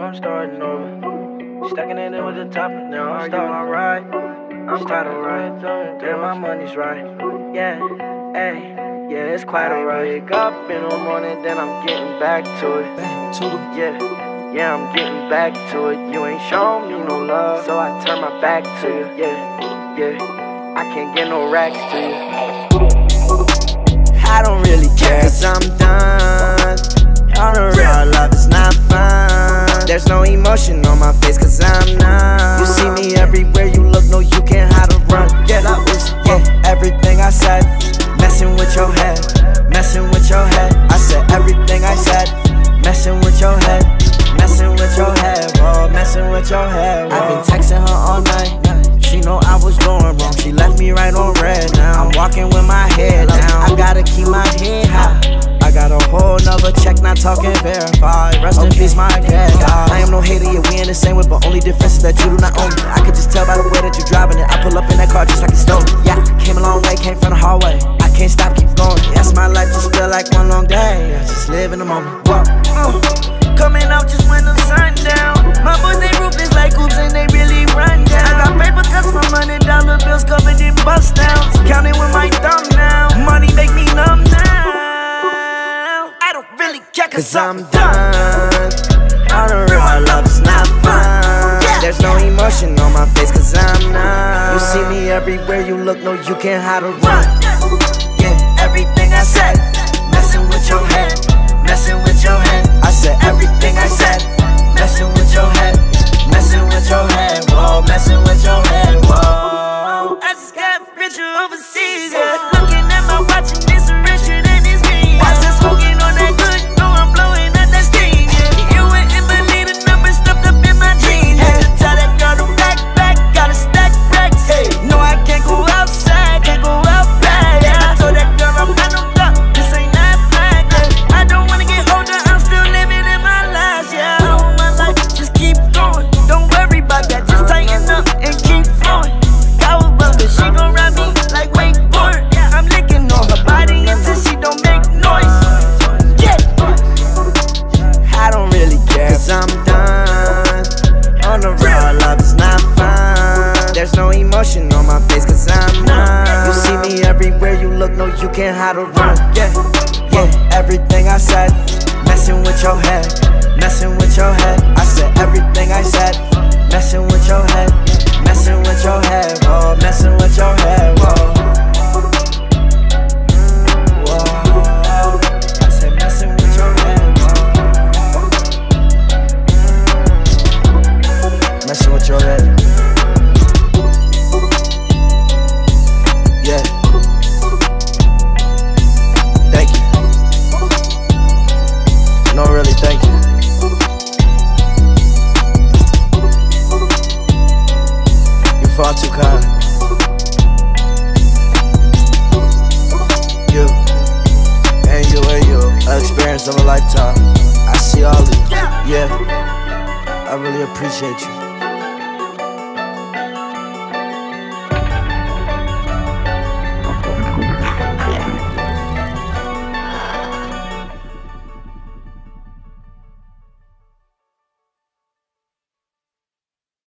I'm starting over. Stacking it in with the top, now I'm starting alright. I'm starting right, damn, my money's right. Yeah, hey, yeah, it's quite alright. Wake up in the morning, then I'm getting back to it. Yeah, I'm getting back to it. You ain't showing me no love, so I turn my back to you. Yeah, I can't get no racks to you. I don't really care, cause I'm done. On the real, love is not fun. There's no emotion on my face, cause I'm numb. You see me everywhere you look, no, you can't hide or run. Yeah, everything I said, messing with your head, messing with your head. I said everything I said, messing with your head, messing with your head, bro, messing with your head, bro. I've been texting her all night, she know I was doing wrong. She left me right on red now. I'm walking with my head down, I gotta keep my head high. I got a whole nother check, not talking verified. Rest in peace, my cat. I am no hater, yeah, we in the same way, but only difference is that you do not own it. I could just tell by the way that you're driving it. I pull up in that car just like it's stolen. Yeah, came a long way, came from the hallway. I can't stop, keep going. Yes, my life just feel like one long day. I just live in the moment. Coming out just when the sun down. My boys, they ruthless like oops and they really run down. I got paper cuts from $100 bills covered in bust downs. Counting with my thumb now. Money make me numb now. Cause I'm done. On the real, our love is not fun. There's no emotion on my face, cause I'm numb. You see me everywhere you look, no, you can't hide or run. Yeah, everything I said, messing with your head, messing with your head. I said everything I said, messing with your head, messing with your head, whoa, messing with your head, whoa. I just got richer overseas, yeah. Looking at my watch and it's richer than it's green. I just smoking on that good. On my face, cause I'm numb. You see me everywhere you look, no, you can't hide or run. Yeah, everything I said, messing with your head, messing with your head. I said everything I said, messing with your head, messing with your head, whoa, messing with your head, whoa. I said messing with your head, whoa. Messing with your head. Yeah. Thank you. No, really, thank you. You're far too kind. You and you, an experience of a lifetime. I see all of you. Yeah, I really appreciate you.